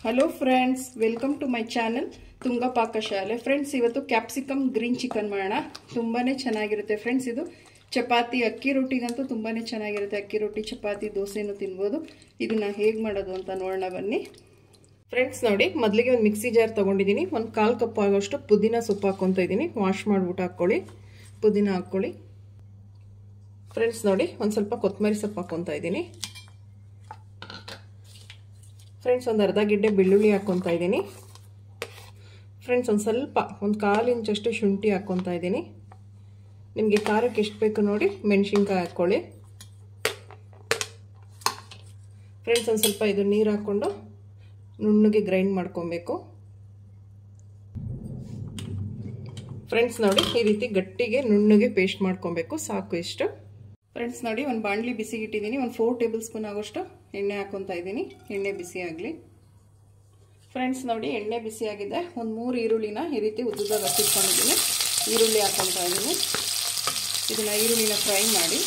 Hello friends, welcome to my channel Tunga ಪಾಕಶಾಲೆ. Friends, ಇವತ್ತು capsicum green chicken ಮಾಡೋಣ. ತುಂಬಾ ಚೆನ್ನಾಗಿರುತ್ತೆ ಫ್ರೆಂಡ್ಸ್. ಇದು ಚಪಾತಿ, ಅಕ್ಕಿ ರೊಟ್ಟಿಗಂತೂ ತುಂಬಾ ಚೆನ್ನಾಗಿರುತ್ತೆ. ಅಕ್ಕಿ ರೊಟ್ಟಿ, ಚಪಾತಿ, ದೋಸೆನೂ ತಿನ್ಬೋದು. ಇದನ್ನ ಹೇಗೆ ಮಾಡೋದು ಅಂತ ನೋಡೋಣ ಬನ್ನಿ. ಫ್ರೆಂಡ್ಸ್ ನೋಡಿ, ಮೊದಲಿಗೆ ಒಂದು ಮಿಕ್ಸಿ ಜಾರ್ ತೊಗೊಂಡಿದ್ದೀನಿ. ಒಂದು 1/4 ಕಪ್ ಆಗೋಷ್ಟು ಪುದೀನ ಸೊಪ್ಪು ಹಾಕ್ಕೊತಾ ಇದ್ದೀನಿ. ವಾಶ್ ಮಾಡಿಬಿಟ್ಟು ಹಾಕ್ಕೊಳ್ಳಿ. ಪುದೀನ ಹಾಕ್ಕೊಳ್ಳಿ. ಫ್ರೆಂಡ್ಸ್ ನೋಡಿ, ಒಂದು ಸ್ವಲ್ಪ ಕೊತ್ತಂಬರಿ ಸೊಪ್ಪು ಹಾಕ್ಕೊತಾ ಇದ್ದೀನಿ. ಫ್ರೆಂಡ್ಸ್, ಒಂದು ಅರ್ಧ ಗೆಡ್ಡೆ ಬೆಳ್ಳುಳ್ಳಿ ಹಾಕ್ಕೊತಾ ಇದ್ದೀನಿ. ಫ್ರೆಂಡ್ಸ್, ಒಂದು ಸ್ವಲ್ಪ ಒಂದು 1/4 ಇಂಚಷ್ಟು ಶುಂಠಿ ಹಾಕ್ಕೊತಾ ಇದ್ದೀನಿ. ನಿಮಗೆ ಖಾರಕ್ಕೆ ಎಷ್ಟು ಬೇಕು ನೋಡಿ ಮೆಣಸಿನ್ಕಾಯಿ ಹಾಕ್ಕೊಳ್ಳಿ. ಫ್ರೆಂಡ್ಸ್, ಒಂದು ಸ್ವಲ್ಪ ಇದು ನೀರು ಹಾಕ್ಕೊಂಡು ನುಣ್ಣಗೆ ಗ್ರೈಂಡ್ ಮಾಡ್ಕೊಬೇಕು. ಫ್ರೆಂಡ್ಸ್ ನೋಡಿ, ಈ ರೀತಿ ಗಟ್ಟಿಗೆ ನುಣ್ಣಗೆ ಪೇಸ್ಟ್ ಮಾಡ್ಕೊಬೇಕು. ಸಾಕು ಇಷ್ಟು. ಫ್ರೆಂಡ್ಸ್ ನೋಡಿ, ಒಂದು ಬಾಣಲಿ ಬಿಸಿಗೆ ಇಟ್ಟಿದ್ದೀನಿ. ಒಂದು 4 ಟೇಬಲ್ ಸ್ಪೂನ್ ಆಗೋಷ್ಟು ಎಣ್ಣೆ ಹಾಕ್ಕೊತಾ ಇದ್ದೀನಿ. ಎಣ್ಣೆ ಬಿಸಿ ಆಗಲಿ. ಫ್ರೆಂಡ್ಸ್ ನೋಡಿ, ಎಣ್ಣೆ ಬಿಸಿ ಆಗಿದೆ. ಒಂದು 3 ಈರುಳ್ಳಿನ ಈ ರೀತಿ ಉದ್ದುದಾಗಿ ಹಚ್ಚಿಟ್ಕೊಂಡಿದ್ದೀನಿ. ಈರುಳ್ಳಿ ಹಾಕ್ಕೊತಾ ಇದ್ದೀನಿ. ಇದನ್ನ ಈರುಳ್ಳಿನ ಫ್ರೈ ಮಾಡಿ.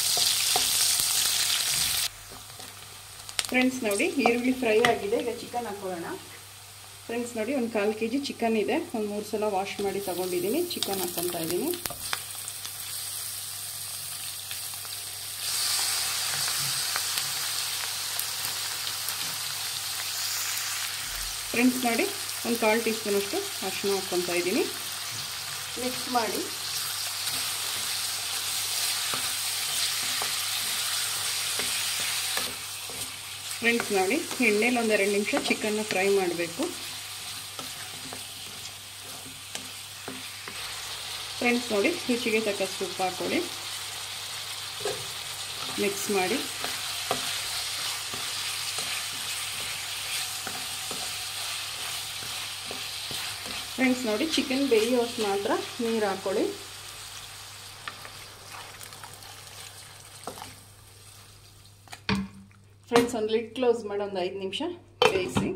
ಫ್ರೆಂಡ್ಸ್ ನೋಡಿ, ಈರುಳ್ಳಿ ಫ್ರೈ ಆಗಿದೆ. ಈಗ ಚಿಕನ್ ಹಾಕೊಳ್ಳೋಣ. ಫ್ರೆಂಡ್ಸ್ ನೋಡಿ, ಒಂದು 1/4 kg ಚಿಕನ್ ಇದೆ. ಒಂದು 3 ಸಲ ವಾಶ್ ಮಾಡಿ ತಗೊಂಡಿದ್ದೀನಿ. ಚಿಕನ್ ಹಾಕ್ಕೊತಾ ಇದ್ದೀನಿ. ಫ್ರೆಂಡ್ಸ್ ನೋಡಿ, ಒಂದು 1/4 ಟೀ ಸ್ಪೂನ್ ಅಷ್ಟು ಅರಿಶಿನ ಹಾಕ್ಕೊತಾ ಇದ್ದೀನಿ. ಮಿಕ್ಸ್ ಮಾಡಿ. ಫ್ರೆಂಡ್ಸ್ ನೋಡಿ, ಎಣ್ಣೆಲಿ ಒಂದು 2 ನಿಮಿಷ ಚಿಕನ್ನ ಫ್ರೈ ಮಾಡಬೇಕು. ಫ್ರೆಂಡ್ಸ್ ನೋಡಿ, ರುಚಿಗೆ ತಕ್ಕಷ್ಟು ಉಪ್ಪು ಹಾಕ್ಕೊಳ್ಳಿ. ಮಿಕ್ಸ್ ಮಾಡಿ. ಫ್ರೆಂಡ್ಸ್ ನೋಡಿ, ಚಿಕನ್ ಬೇಯೋಷ್ಟು ಮಾತ್ರ ನೀರು ಹಾಕ್ಕೊಳ್ಳಿ. ಫ್ರೆಂಡ್ಸ್, ಒಂದು ಲಿಡ್ ಕ್ಲೋಸ್ ಮಾಡಿ ಒಂದು 5 ನಿಮಿಷ ಬೇಯಿಸಿ.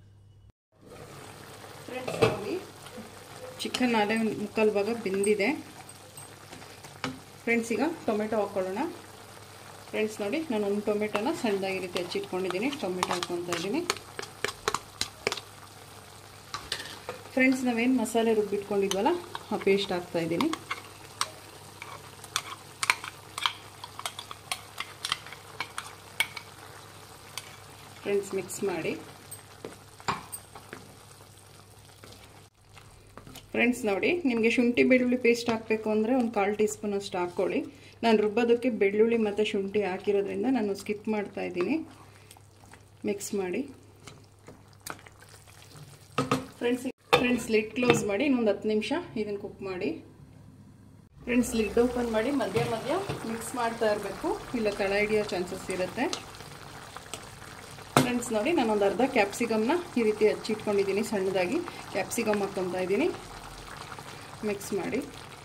ಫ್ರೆಂಡ್ಸ್ ನೋಡಿ, ಚಿಕನ್ ಅಲ್ಲೇ ಒಂದು 3/4 ಭಾಗ ಬೆಂದಿದೆ. ಫ್ರೆಂಡ್ಸ್, ಈಗ ಟೊಮೆಟೊ ಹಾಕ್ಕೊಳ್ಳೋಣ. ಫ್ರೆಂಡ್ಸ್ ನೋಡಿ, ನಾನು ಒಂದು ಟೊಮೆಟೊನ ಸಣ್ಣದಾಗಿ ರೀತಿ ಹಚ್ಚಿಟ್ಕೊಂಡಿದ್ದೀನಿ. ಟೊಮೆಟೊ ಹಾಕ್ಕೊತಾ ಇದ್ದೀನಿ. ಫ್ರೆಂಡ್ಸ್, ನಾವೇನು ಮಸಾಲೆ ರುಬ್ಬಿಟ್ಕೊಂಡಿದ್ವಲ್ಲ ಆ ಪೇಸ್ಟ್ ಹಾಕ್ತಾ ಇದ್ದೀನಿ. ಫ್ರೆಂಡ್ಸ್, ಮಿಕ್ಸ್ ಮಾಡಿ. ಫ್ರೆಂಡ್ಸ್ ನೋಡಿ, ನಿಮಗೆ ಶುಂಠಿ ಬೆಳ್ಳುಳ್ಳಿ ಪೇಸ್ಟ್ ಹಾಕಬೇಕು ಅಂದರೆ ಒಂದು 1/4 ಟೀ ಸ್ಪೂನ್ ಅಷ್ಟು ಹಾಕ್ಕೊಳ್ಳಿ. ನಾನು ರುಬ್ಬೋದಕ್ಕೆ ಬೆಳ್ಳುಳ್ಳಿ ಮತ್ತು ಶುಂಠಿ ಹಾಕಿರೋದ್ರಿಂದ ನಾನು ಸ್ಕಿಪ್ ಮಾಡ್ತಾ ಇದ್ದೀನಿ. ಮಿಕ್ಸ್ ಮಾಡಿ. ಫ್ರೆಂಡ್ಸ್, ಲಿಡ್ ಕ್ಲೋಸ್ ಮಾಡಿ ಇನ್ನೊಂದು 10 ನಿಮಿಷ ಇದನ್ನು ಕುಕ್ ಮಾಡಿ. ಫ್ರೆಂಡ್ಸ್, ಲಿಡ್ ಓಪನ್ ಮಾಡಿ ಮಧ್ಯ ಮಧ್ಯ ಮಿಕ್ಸ್ ಮಾಡ್ತಾ ಇರಬೇಕು, ಇಲ್ಲ ತಳ ಹಿಡಿಯೋ ಚಾನ್ಸಸ್ ಇರುತ್ತೆ. ಫ್ರೆಂಡ್ಸ್ ನೋಡಿ, ನಾನೊಂದು ಅರ್ಧ ಕ್ಯಾಪ್ಸಿಕಮ್ನ ಈ ರೀತಿ ಹಚ್ಚಿಟ್ಕೊಂಡಿದ್ದೀನಿ. ಸಣ್ಣದಾಗಿ ಕ್ಯಾಪ್ಸಿಕಮ್ ಹಾಕ್ಕೊತಾ ಇದ್ದೀನಿ. ಮಿಕ್ಸ್ ಮಾಡಿ.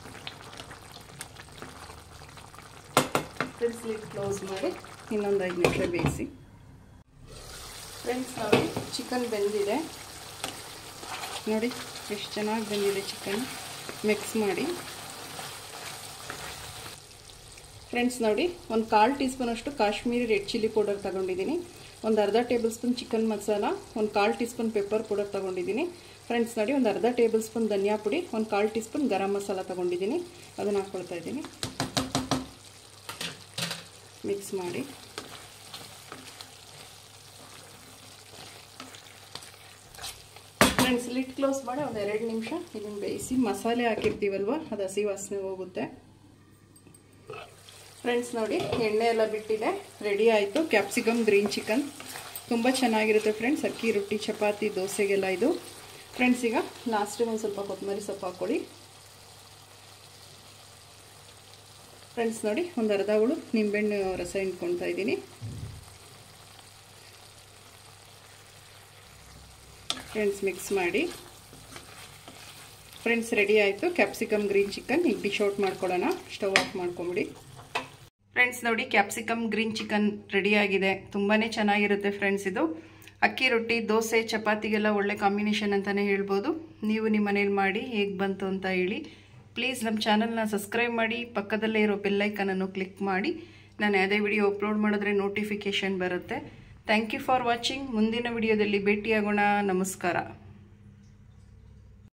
ಫ್ರೆಂಡ್ಸ್, ಲಿಡ್ ಕ್ಲೋಸ್ ಮಾಡಿ ಇನ್ನೊಂದು 5 ನಿಮಿಷ ಬೇಯಿಸಿ. ಫ್ರೆಂಡ್ಸ್ ನೋಡಿ, ಚಿಕನ್ ಬೆಂದಿದೆ ನೋಡಿ, ಎಷ್ಟು ಚೆನ್ನಾಗಿ ಬಂದಿದೆ ಚಿಕನ್. ಮಿಕ್ಸ್ ಮಾಡಿ. ಫ್ರೆಂಡ್ಸ್ ನೋಡಿ, ಒಂದು 1/4 ಟೀ ಸ್ಪೂನ್ ಅಷ್ಟು ಕಾಶ್ಮೀರಿ ರೆಡ್ ಚಿಲ್ಲಿ ಪೌಡರ್ ತಗೊಂಡಿದ್ದೀನಿ. ಒಂದು ಅರ್ಧ ಟೇಬಲ್ ಸ್ಪೂನ್ ಚಿಕನ್ ಮಸಾಲ, ಒಂದು 1/4 ಟೀ ಸ್ಪೂನ್ ಪೆಪ್ಪರ್ ಪೌಡರ್ ತಗೊಂಡಿದ್ದೀನಿ. ಫ್ರೆಂಡ್ಸ್ ನೋಡಿ, ಒಂದು ಅರ್ಧ ಟೇಬಲ್ ಸ್ಪೂನ್ ಧನಿಯಾ ಪುಡಿ, ಒಂದು 1/4 ಟೀ ಸ್ಪೂನ್ ಗರಂ ಮಸಾಲ ತಗೊಂಡಿದ್ದೀನಿ. ಅದನ್ನು ಹಾಕ್ಕೊಳ್ತಾ ಇದ್ದೀನಿ. ಮಿಕ್ಸ್ ಮಾಡಿ. ಫ್ರೆಂಡ್ಸ್, ಲಿಡ್ ಕ್ಲೋಸ್ ಮಾಡಿ ಒಂದು 2 ನಿಮಿಷ ಇದನ್ನು ಬೇಯಿಸಿ. ಮಸಾಲೆ ಹಾಕಿರ್ತೀವಲ್ವ, ಅದು ಹಸಿ ವಾಸನೆ ಹೋಗುತ್ತೆ. ಫ್ರೆಂಡ್ಸ್ ನೋಡಿ, ಎಣ್ಣೆ ಎಲ್ಲ ಬಿಟ್ಟಿದೆ. ರೆಡಿ ಆಯಿತು ಕ್ಯಾಪ್ಸಿಕಮ್ ಗ್ರೀನ್ ಚಿಕನ್. ತುಂಬ ಚೆನ್ನಾಗಿರುತ್ತೆ ಫ್ರೆಂಡ್ಸ್. ಅಕ್ಕಿ ರೊಟ್ಟಿ, ಚಪಾತಿ, ದೋಸೆಗೆಲ್ಲ ಇದು. ಫ್ರೆಂಡ್ಸ್, ಈಗ ಲಾಸ್ಟಿಗೆ ಒಂದು ಸ್ವಲ್ಪ ಕೊತ್ತಂಬರಿ ಸೊಪ್ಪು ಹಾಕ್ಕೊಳ್ಳಿ. ಫ್ರೆಂಡ್ಸ್ ನೋಡಿ, ಒಂದು ಅರ್ಧ ಹುಳು ನಿಂಬೆಹಣ್ಣು ರಸ ಹಿಂಡ್ಕೊಳ್ತಾ ಇದ್ದೀನಿ. ಫ್ರೆಂಡ್ಸ್, ಮಿಕ್ಸ್ ಮಾಡಿ. ಫ್ರೆಂಡ್ಸ್, ರೆಡಿ ಆಯಿತು ಕ್ಯಾಪ್ಸಿಕಮ್ ಗ್ರೀನ್ ಚಿಕನ್. ಈಗ ಡಿಶ್ ಔಟ್ ಮಾಡ್ಕೊಳ್ಳೋಣ. ಸ್ಟವ್ ಆಫ್ ಮಾಡ್ಕೊಂಬಿಡಿ. ಫ್ರೆಂಡ್ಸ್ ನೋಡಿ, ಕ್ಯಾಪ್ಸಿಕಮ್ ಗ್ರೀನ್ ಚಿಕನ್ ರೆಡಿ ಆಗಿದೆ. ತುಂಬಾ ಚೆನ್ನಾಗಿರುತ್ತೆ ಫ್ರೆಂಡ್ಸ್. ಇದು ಅಕ್ಕಿ ರೊಟ್ಟಿ, ದೋಸೆ, ಚಪಾತಿಗೆಲ್ಲ ಒಳ್ಳೆ ಕಾಂಬಿನೇಷನ್ ಅಂತಲೇ ಹೇಳ್ಬೋದು. ನೀವು ನಿಮ್ಮ ಮನೇಲಿ ಮಾಡಿ ಹೇಗೆ ಬಂತು ಅಂತ ಹೇಳಿ. ಪ್ಲೀಸ್ ನಮ್ಮ ಚಾನಲ್ನ ಸಬ್ಸ್ಕ್ರೈಬ್ ಮಾಡಿ. ಪಕ್ಕದಲ್ಲೇ ಇರೋ ಬೆಲ್ ಐಕನನ್ನು ಕ್ಲಿಕ್ ಮಾಡಿ. ನಾನು ಯಾವುದೇ ವಿಡಿಯೋ ಅಪ್ಲೋಡ್ ಮಾಡಿದ್ರೆ ನೋಟಿಫಿಕೇಷನ್ ಬರುತ್ತೆ. Thank you for watching. ಮುಂದಿನ ವಿಡಿಯೋದಲ್ಲಿ ಭೇಟಿಯಾಗೋಣ. ನಮಸ್ಕಾರ.